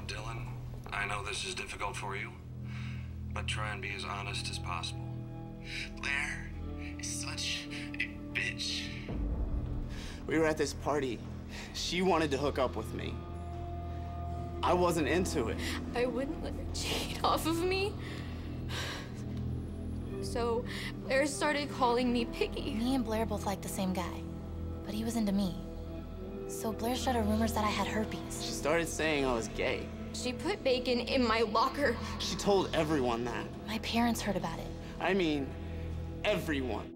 out, Dylan. I know this is difficult for you, but try and be as honest as possible. Blair is such a bitch. We were at this party. She wanted to hook up with me. I wasn't into it. I wouldn't let her cheat off of me. So Blair started calling me Piggy. Me and Blair both liked the same guy, but he was into me. So Blair started rumors that I had herpes. She started saying I was gay. She put bacon in my locker. She told everyone that. My parents heard about it. I mean, everyone.